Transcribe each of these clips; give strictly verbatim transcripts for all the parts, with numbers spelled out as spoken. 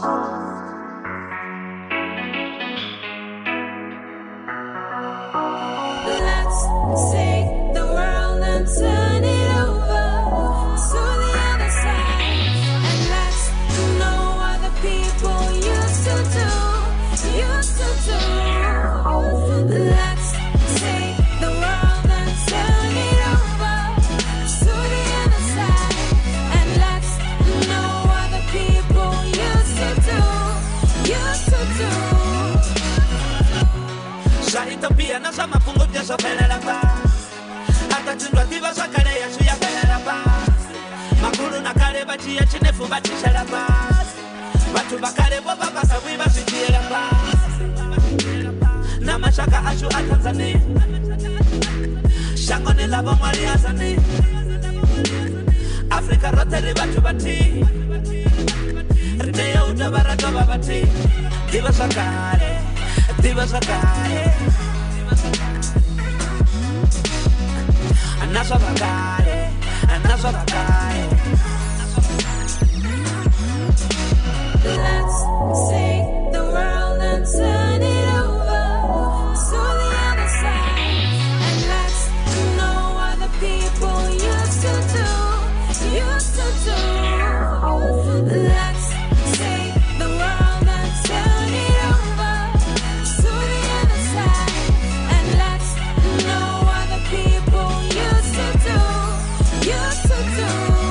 Let's take the world and turn it over to the other side, and let's know what the people used to do, used to do. Let's take the world and turn it over to the other side, and let's know what the people used to do, used to do. Ethiopia na za mafungo ya sofelera pa hata tundwa diva za kale ya suya felera pa makuru na kale bachi ya chinefu bachi shara pa watu bakale bo baba sawi basi chiera pa na mashaka ashu a Tanzania shango ni labo mwali azani Afrika rote li batu bati Riteo utabara toba bati diva za kale diva za kale Anasa bagare, anasa bagare. Let's take the world and turn it over to the other side, and let's know what the people used to do, used to do. Let's take the world and turn it over to the other side, and let's know what the people used to do, used to do.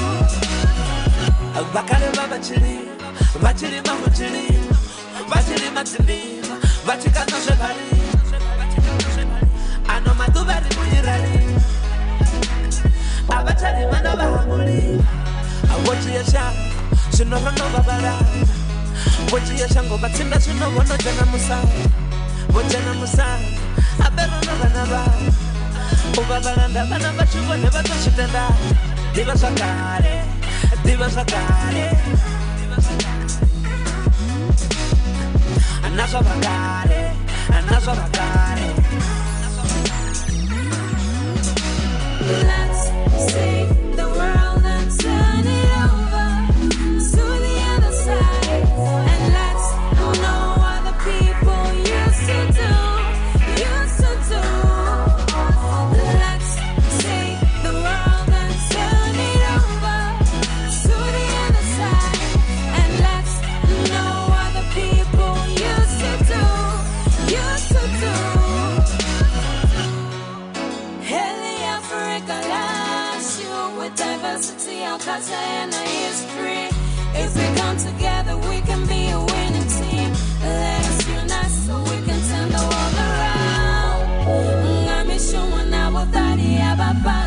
Bakare baba chili, bachili mahuchili, bachili matili, bachika no shebali. Ano madubari muyirali, abachali mana bahamuli. Awochi yesha, shino rono babara. Wochi yesha ngo batinda shino wono jana musa, wojana musa, abero no banaba. Ubabaranda bana bachugo ne bato shitenda, diva sakare. Diva sakare, anasa bagare, anasa bagare. Let's take the world and turn it over to the other side, and let's know what the people used to do, used to do. Let's take the world and turn it over to the other side, and let's know what the people used to do, used to do. Heli Africa loves you with diversity, our culture and our history. If we come together, we can be a winning team. Let us unite so we can turn the world around. Ngamisho wana wadari ya baba.